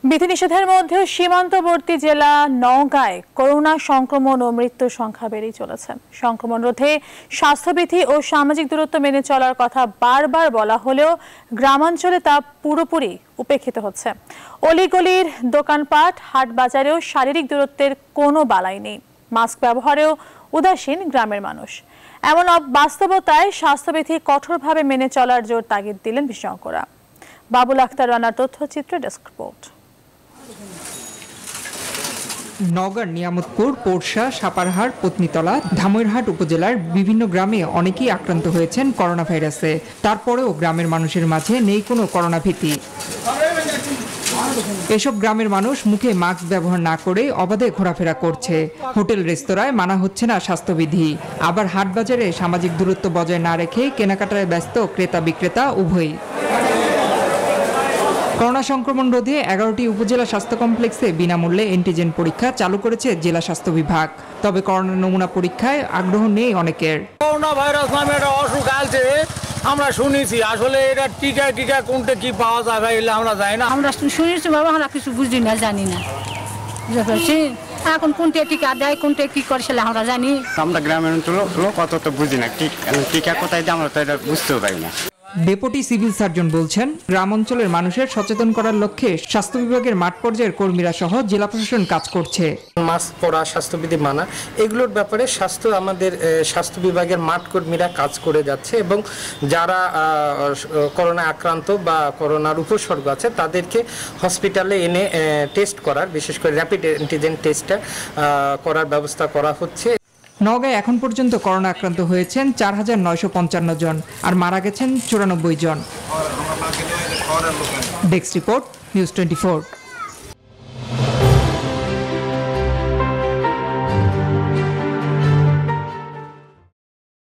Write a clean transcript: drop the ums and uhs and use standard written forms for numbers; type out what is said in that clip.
বিধিনিষেধের মধ্যেও সীমান্তবর্তী জেলা নওগাঁয় করোনা সংক্রমণ ও মৃত্যুর সংখ্যা বেড়েই চলেছে। সংক্রমণ রোধে স্বাস্থ্যবিধি ও সামাজিক দূরত্ব মেনে চলার কথা বারবার বলা হলেও গ্রামাঞ্চলে তা পুরোপুরি উপেক্ষিত হচ্ছে। অলিগলির দোকানপাট, হাট বাজারেও শারীরিক দূরত্বের কোনো বালাই নেই। মাস্ক ব্যবহারেও উদাসীন গ্রামের মানুষ। এমন বাস্তবতায় স্বাস্থ্যবিধি কঠোরভাবে মেনে চলার জোর তাগিদ দিলেন বিশেষজ্ঞরা। বাবুল আক্তার রানার তথ্যচিত্রে ডেস্ক রিপোর্ট। নওগাঁর নিয়ামতপুর, পোরশা, সাপারহাট, পত্নীতলা, ধামইরহাট উপজেলার বিভিন্ন গ্রামে অনেকেই আক্রান্ত হয়েছেন করোনা ভাইরাসে। তারপরেও গ্রামের মানুষের মাঝে নেই কোনো করোনা ভীতি। এসব গ্রামের মানুষ মুখে মাস্ক ব্যবহার না করে অবাধে ঘোরাফেরা করছে। হোটেল রেস্তোরাঁয় মানা হচ্ছে না স্বাস্থ্যবিধি। আবার হাট বাজারে সামাজিক দূরত্ব বজায় না রেখে কেনাকাটায় ব্যস্ত ক্রেতা বিক্রেতা উভয়ই। করোনা সংক্রমণ রোধে 11টি উপজেলা স্বাস্থ্য কমপ্লেক্সে বিনামূল্যে অ্যান্টিজেন পরীক্ষা চালু করেছে জেলা স্বাস্থ্য বিভাগ। তবে করোনা নমুনা পরীক্ষায় আগ্রহ নেই অনেকের। করোনা ভাইরাস নামে একটা অসুখ আছে, আমরা শুনেছি। আসলে এটা টিকা কোনটা কি পাওয়া যায় ভাই, আমরা জানি না। আমরা শুনেছি বাবা, আমরা কিছু বুঝি না, জানি না। এখন কোনটা টিকা দেয়, কোনটা কি করে সেটা আমরা জানি। আমরা গ্রামের লোক অত তো বুঝি না, টিকা কোথায় দেয় আমরা তো এটা বুঝতেও পারি না। ডেপুটি সিভিল সার্জন বলছেন, গ্রাম অঞ্চলের মানুষের সচেতন করার লক্ষ্যে স্বাস্থ্য বিভাগের মাঠ পর্যায়ের কর্মীরা সহ জেলা প্রশাসন কাজ করছে। মাস্ক পরা, স্বাস্থ্যবিধি মানা, এগুলোর ব্যাপারে আমাদের স্বাস্থ্য বিভাগের মাঠ কর্মীরা কাজ করে যাচ্ছে এবং যারা করোনা আক্রান্ত বা করোনার উপসর্গ আছে তাদেরকে হসপিটালে এনে টেস্ট করার, বিশেষ করে র্যাপিড অ্যান্টিজেন টেস্টটা করার ব্যবস্থা করা হচ্ছে। নওগাঁয় এখন পর্যন্ত করোনা আক্রান্ত হয়েছেন 4,955 জন আর মারা গেছেন 94 জন। Desk report, news 24।